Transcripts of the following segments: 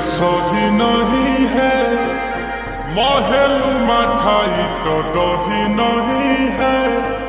सही नहीं है, महलू मठाई तो दही नहीं है।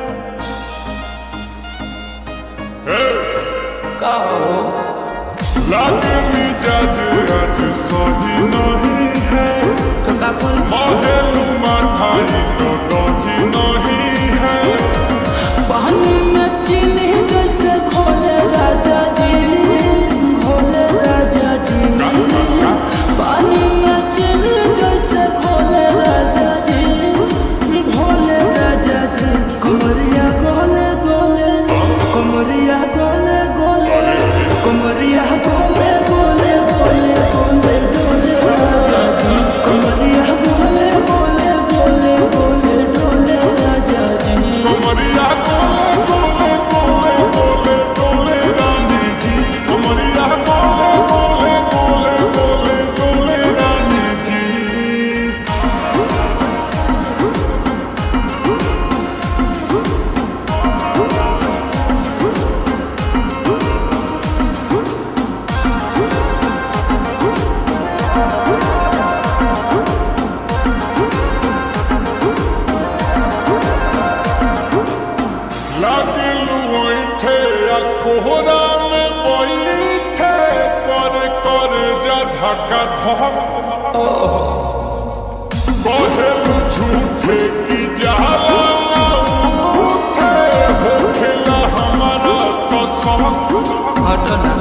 लागे मिजाज आज सही नहीं है, महलू मठाई तो दही नहीं है। पानी में चीनी जैसे घोले राजा जी, घोले राजा जी। पानी में चीनी जैसे घोले राजा जी, घोले राजा जी। कमरिया गोले गोले, कमरिया गोले गोले, कमरिया गोले गोले गोले गोले डोले राजा जी। कमरिया गोले गोले गोले गोले डोले राजा जी। कमरिया गोले गोले गोले गोले डोले रानी जी। कमरिया गोले गोले गोले गोले डोले रानी जी। लागिलू ऐठे आ कोहरा में बैठे, कर कर जा धक्का धक। कहलू झूठे की जाला ना उठे, होखेला हमारा तो शौक। हटना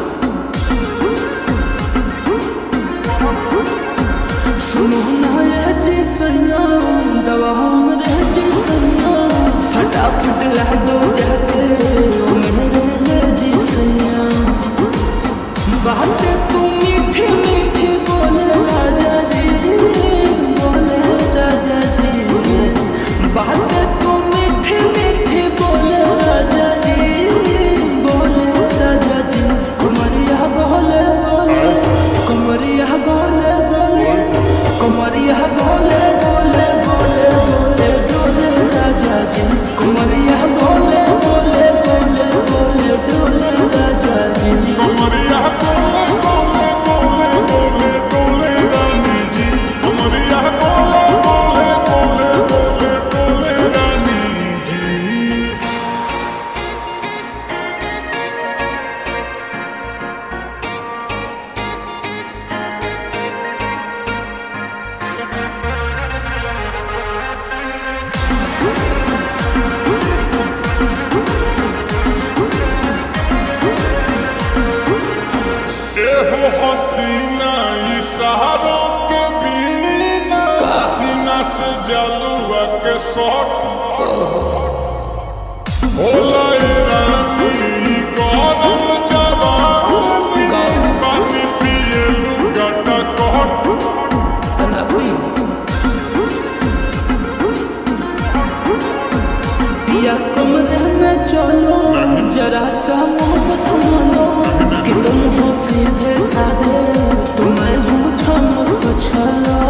सुनो ना ये जी सैया, दवा हमरे जी सैया। फटाफट ला दो जाके ओ मेरे जी सैया। बातें तू मीठी मीठी बोले राजा जी, बोले राजा जी। बातें तू मीठी मीठी बोले राजा जी, बोले राजा जी। कमरिया गोले गोले, कमरिया गोले गोले, कमरिया गोले गोले गोले गोले डोले राजा जी। कमरिया गोले गोले गोले गोले डोले राजा जी। कमरिया गोले गोले गोले गोले डोले रानी जी। कमरिया गोले गोले गोले गोले डोले रानी जी। एहो हसीना इशारों के बिना, सीना से जलुआ के शौक। होला ए रानी गरम जवानी, पानी पिए लुगाटा कहट। या कमरे में चलो जरा सा मोहब्बत मानो, कि तुम हो सीधे साधे, तुम्हें हूँ छम छलो।